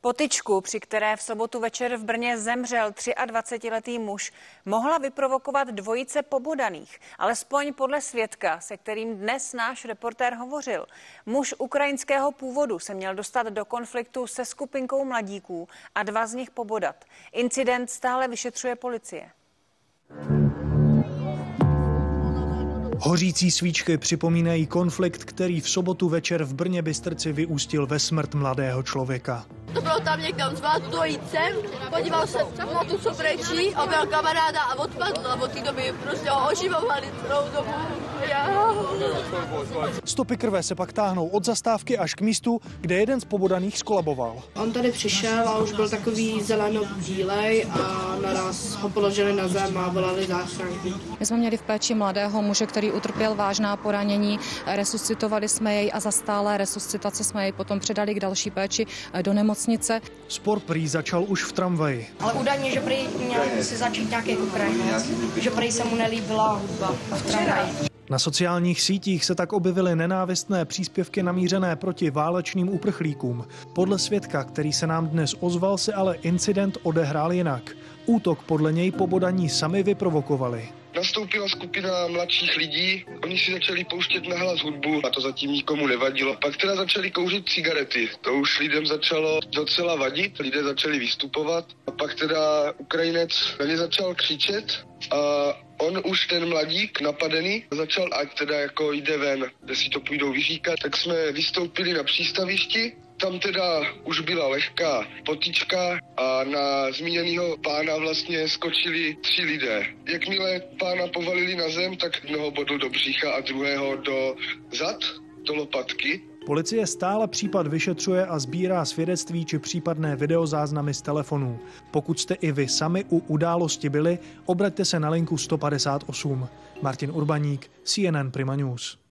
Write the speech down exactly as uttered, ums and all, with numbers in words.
Potyčku, při které v sobotu večer v Brně zemřel dvacetiletý muž, mohla vyprovokovat dvojice pobodaných. Alespoň podle svědka, se kterým dnes náš reportér hovořil. Muž ukrajinského původu se měl dostat do konfliktu se skupinkou mladíků a dva z nich pobodat. Incident stále vyšetřuje policie. Hořící svíčky připomínají konflikt, který v sobotu večer v Brně Bystrci vyústil ve smrt mladého člověka. To bylo tam někam zvát dvojice, podíval se na tu, co brečí, objel kamaráda a odpadl a od té doby prostě ho oživovali celou dobu. Já... Stopy krve se pak táhnou od zastávky až k místu, kde jeden z pobodaných skolaboval. On tady přišel a už byl takový zeleno-bílej a naraz ho položili na zem a volali záchranku. My jsme měli v péči mladého muže, který utrpěl vážná poranění, resuscitovali jsme jej a za stálé resuscitace jsme jej potom předali k další péči do nemocnice. Spor prý začal už v tramvaji. Ale údajně, že prý měl si začít nějaký Ukrajinec, že prý se mu nelíbila hudba v tramvaji. Na sociálních sítích se tak objevily nenávistné příspěvky namířené proti válečným uprchlíkům. Podle svědka, který se nám dnes ozval, se ale incident odehrál jinak. Útok podle něj pobodaní sami vyprovokovali. Nastoupila skupina mladších lidí, oni si začali pouštět nahlas hudbu a to zatím nikomu nevadilo. Pak teda začali kouřit cigarety, to už lidem začalo docela vadit, lidé začali vystupovat a pak teda Ukrajinec na ně začal křičet a on už ten mladík napadený začal, ať teda jako jde ven, kde si to půjdou vyříkat, tak jsme vystoupili na přístavišti. Tam teda už byla lehká potyčka a na zmíněného pána vlastně skočili tři lidé. Jakmile pána povalili na zem, tak jednoho bodl do břicha a druhého do zad, do lopatky. Policie stále případ vyšetřuje a sbírá svědectví či případné videozáznamy z telefonů. Pokud jste i vy sami u události byli, obraťte se na linku sto padesát osm. Martin Urbaník, C N N Prima News.